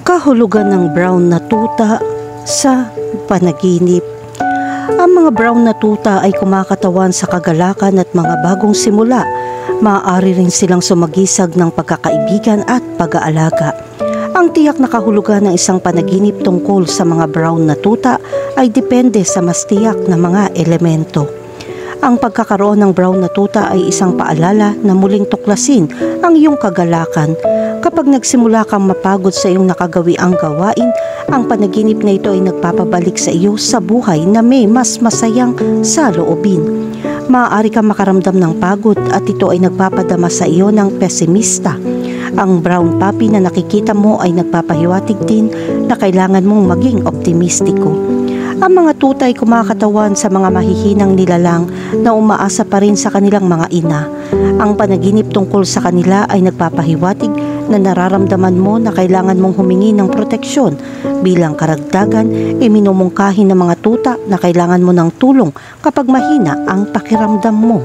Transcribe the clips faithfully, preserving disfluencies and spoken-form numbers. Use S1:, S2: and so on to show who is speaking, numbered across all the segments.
S1: Kahulugan ng brown na tuta sa panaginip. Ang mga brown na tuta ay kumakatawan sa kagalakan at mga bagong simula. Maaari rin silang sumagisag ng pagkakaibigan at pag-aalaga. Ang tiyak na kahulugan ng isang panaginip tungkol sa mga brown na tuta ay depende sa mas tiyak na mga elemento. Ang pagkakaroon ng brown na tuta ay isang paalala na muling tuklasin ang iyong kagalakan. Kapag nagsimula kang mapagod sa iyong nakagawiang gawain, ang panaginip na ito ay nagpapabalik sa iyo sa buhay na may mas masayang saloobin. Maaari kang makaramdam ng pagod at ito ay nagpapadama sa iyo ng pesimista. Ang brown puppy na nakikita mo ay nagpapahiwatig din na kailangan mong maging optimistiko. Ang mga tuta ay kumakatawan sa mga mahihinang nilalang na umaasa pa rin sa kanilang mga ina. Ang panaginip tungkol sa kanila ay nagpapahiwatig na nararamdaman mo na kailangan mong humingi ng proteksyon. Bilang karagdagan, iminumungkahi ng mga tuta na kailangan mo ng tulong kapag mahina ang pakiramdam mo.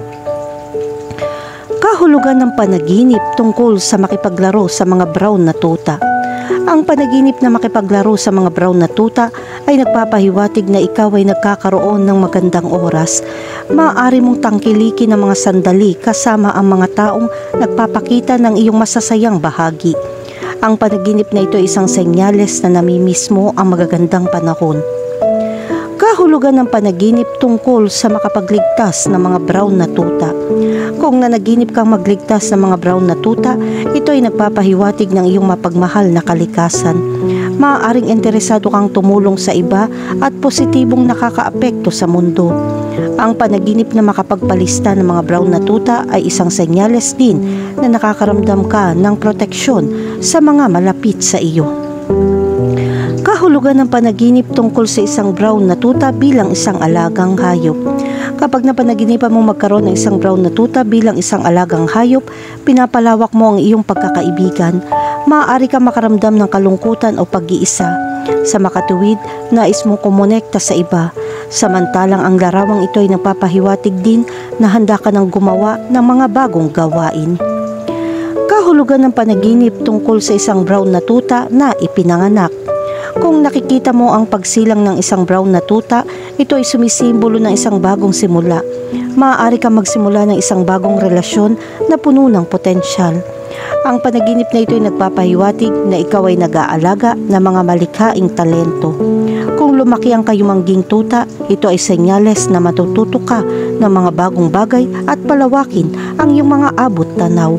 S1: Kahulugan ng panaginip tungkol sa makipaglaro sa mga brown na tuta. Ang panaginip na makipaglaro sa mga brown na tuta ay nagpapahiwatig na ikaw ay nagkakaroon ng magandang oras. Maaari mong tangkilikin ang mga sandali kasama ang mga taong nagpapakita ng iyong masasayang bahagi. Ang panaginip na ito ay isang senyales na namimiss mo ang magagandang panahon. Kahulugan ng panaginip tungkol sa makapagligtas ng mga brown na tuta. Kung nanaginip kang magligtas ng mga brown na tuta, ito ay nagpapahiwatig ng iyong mapagmahal na kalikasan. Maaaring interesado kang tumulong sa iba at positibong nakakaapekto sa mundo. Ang panaginip na makapagpalista ng mga brown na tuta ay isang senyales din na nakakaramdam ka ng proteksyon sa mga malapit sa iyo. Kahulugan ng panaginip tungkol sa isang brown na tuta bilang isang alagang hayop. Kapag napanaginipan mo magkaroon ng isang brown na tuta bilang isang alagang hayop, pinapalawak mo ang iyong pagkakaibigan. Maaari ka makaramdam ng kalungkutan o pag-iisa. Sa makatuwid, nais mong kumonekta sa iba. Samantalang ang larawang ito ay nagpapahiwatig din na handa ka ng gumawa ng mga bagong gawain. Kahulugan ng panaginip tungkol sa isang brown na tuta na ipinanganak. Kung nakikita mo ang pagsilang ng isang brown na tuta, ito ay sumisimbolo ng isang bagong simula. Maaari kang magsimula ng isang bagong relasyon na puno ng potensyal. Ang panaginip na ito ay nagpapahiwatig na ikaw ay nag-aalaga ng mga malikhaing talento. Kung lumaki ang kayumangging tuta, ito ay senyales na matututo ka ng mga bagong bagay at palawakin ang iyong mga abot tanaw.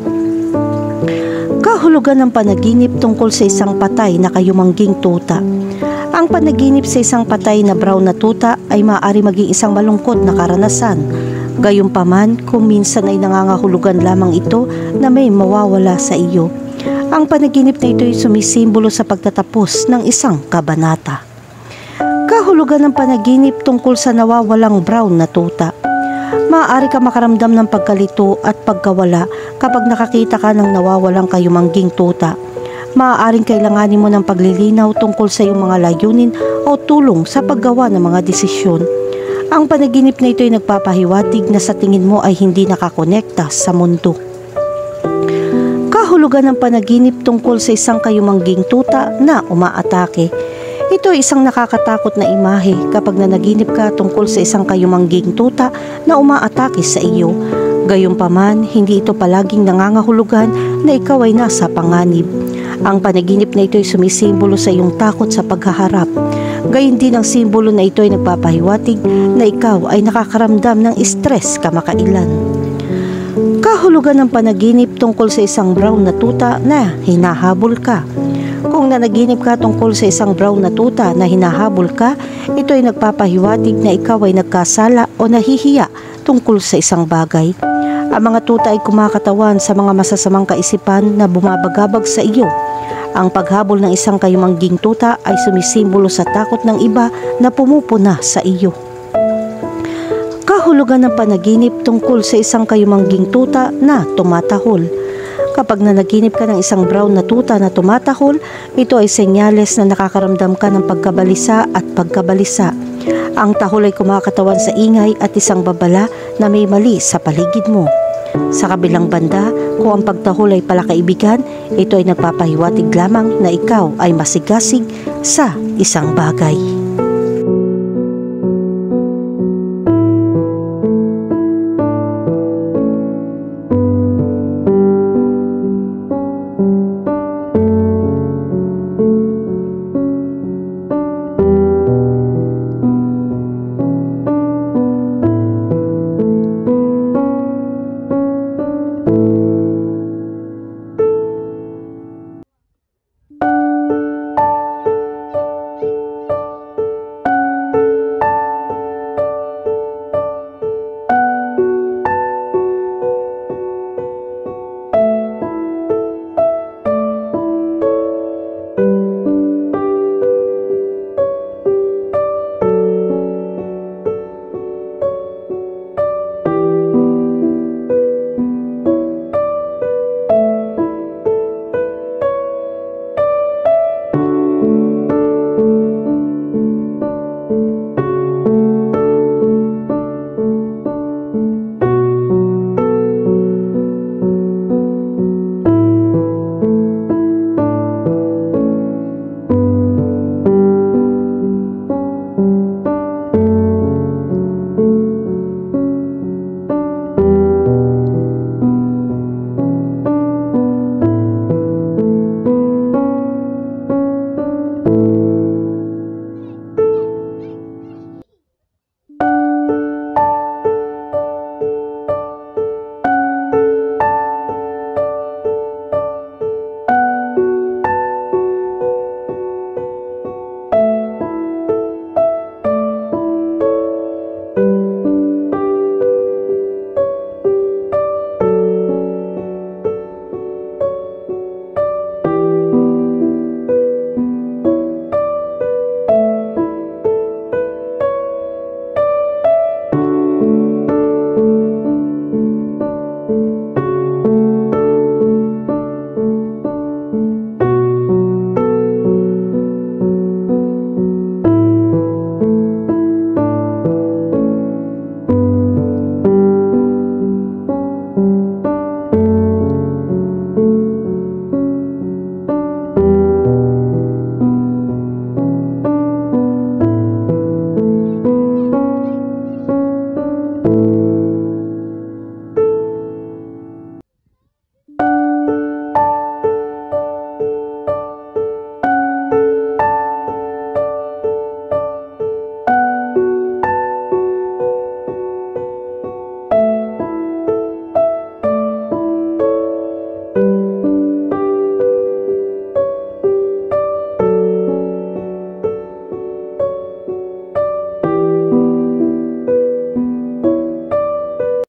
S1: Kahulugan ng panaginip tungkol sa isang patay na kayumangging tuta. Ang panaginip sa isang patay na brown na tuta ay maaari maging isang malungkot na karanasan. Gayunpaman, kung minsan ay nangangahulugan lamang ito na may mawawala sa iyo. Ang panaginip na ito ay sumisimbolo sa pagtatapos ng isang kabanata. Kahulugan ng panaginip tungkol sa nawawalang brown na tuta. Maaari ka makaramdam ng pagkalito at pagkawala kapag nakakita ka ng nawawalang kayumangging tuta. Maaaring kailanganin mo ng paglilinaw tungkol sa iyong mga layunin o tulong sa paggawa ng mga desisyon. Ang panaginip na ito ay nagpapahiwatig na sa tingin mo ay hindi nakakonekta sa mundo. Kahulugan ng panaginip tungkol sa isang kayumangging tuta na umaatake. Ito ay isang nakakatakot na imahe kapag nanaginip ka tungkol sa isang kayumangging tuta na umaatake sa iyo. Gayunpaman, hindi ito palaging nangangahulugan na ikaw ay nasa panganib. Ang panaginip na ito ay sumisimbolo sa iyong takot sa paghaharap. Gayon din ang simbolo na ito ay nagpapahiwatig na ikaw ay nakakaramdam ng stress kamakailan. Kahulugan ng panaginip tungkol sa isang brown na tuta na hinahabol ka. Kung nanaginip ka tungkol sa isang brown na tuta na hinahabol ka, ito ay nagpapahiwatig na ikaw ay nagkasala o nahihiya tungkol sa isang bagay. Ang mga tuta ay kumakatawan sa mga masasamang kaisipan na bumabagabag sa iyo. Ang paghabol ng isang kayumangging tuta ay sumisimbolo sa takot ng iba na pumupuna sa iyo. Kahulugan ng panaginip tungkol sa isang kayumangging tuta na tumatahol. Kapag nanaginip ka ng isang brown na tuta na tumatahol, ito ay senyales na nakakaramdam ka ng pagkabalisa at pagkabalisa. Ang tahol ay kumakatawan sa ingay at isang babala na may mali sa paligid mo. Sa kabilang banda, kung ang pagtahol ay palakaibigan, ito ay nagpapahiwatig lamang na ikaw ay masigasig sa isang bagay.